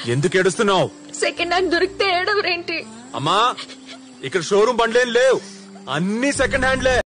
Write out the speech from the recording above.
ఎందుకు ఏడుస్తున్నావు? Second hand దొరికితే ఏడవరేంటి? అమ్మా, ఇక్కడ షోరూమ్ బండ్లేం లేవు, అన్ని సెకండ్ హ్యాండ్లే.